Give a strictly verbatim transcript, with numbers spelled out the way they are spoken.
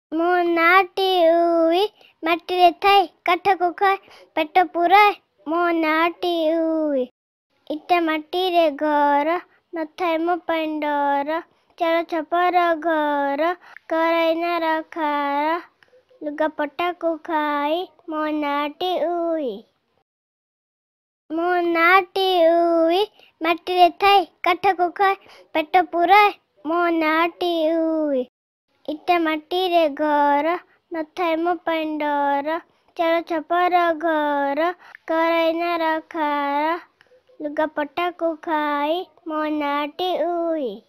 ମୋ ନାଁଟି ଉଇ ମାଟିରେ ଥାଏ କାଠକୁ ଖାଏ ପେଟ ପୁରାଏ ମୋ ନାଁଟି ଉଇ। ଇଟା ମାଟିରେ ଘର ନଥାଏ ମୋ ପାଇଁ ଡର ଚାଳ ଛପର ଘର କରାଇନା ରଖାର ଲୁଗାପଟାକୁ ଖାଇ ମୋ ନାଁଟି ଉଇ। ମୋ ନାଁଟି ଉଇ ମାଟିରେ ଥାଏ କାଠକୁ ଖାଏ ପେଟ ପୁରାଏ ମୋ ନାଁଟି ଉଇ। ଇଟା ମାଟିରେ ଘର ନଥାଏ ମୋ ପାଇଁ ଡର ଚାଳ ଛପର ଘର କରାଇନା ରଖାର ଲୁଗାପଟାକୁ ଖାଇ ମୋ ନାଁଟି ଉଇ।